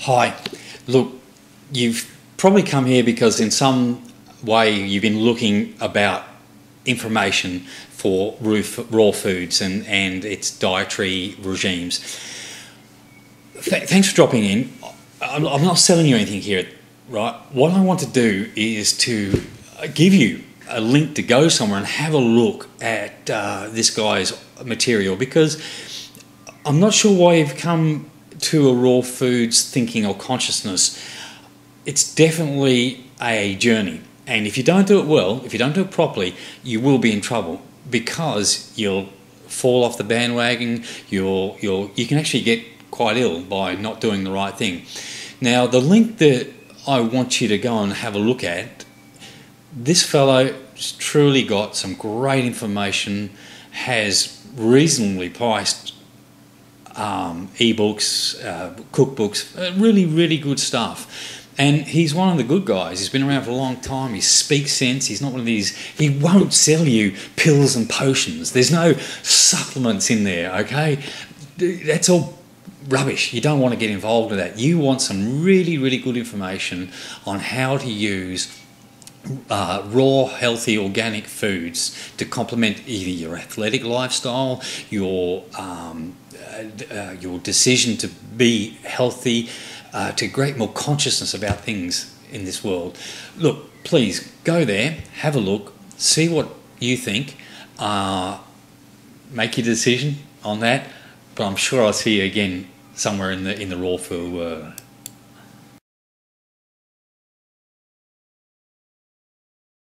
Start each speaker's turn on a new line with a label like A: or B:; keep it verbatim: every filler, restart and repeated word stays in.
A: Hi, look, you've probably come here because in some way you've been looking about information for raw foods and, and its dietary regimes. Th thanks for dropping in. I'm, I'm not selling you anything here, right? What I want to do is to give you a link to go somewhere and have a look at uh, this guy's material, because I'm not sure why you've come to a raw foods thinking or consciousness. It's definitely a journey, and if you don't do it well, if you don't do it properly, you will be in trouble, because you'll fall off the bandwagon. You'll you'll you can actually get quite ill by not doing the right thing. Now, the link that I want you to go and have a look at, this fellow's truly got some great information, has reasonably priced um, ebooks, uh, cookbooks, uh, really, really good stuff. And he's one of the good guys. He's been around for a long time. He speaks sense. He's not one of these, he won't sell you pills and potions. There's no supplements in there, okay? That's all rubbish. You don't want to get involved with that. You want some really, really good information on how to use Uh, raw, healthy, organic foods to complement either your athletic lifestyle, your um, uh, uh, your decision to be healthy, uh, to create more consciousness about things in this world. Look, please go there, have a look, see what you think, uh, make your decision on that. But I'm sure I'll see you again somewhere in the in the raw food world.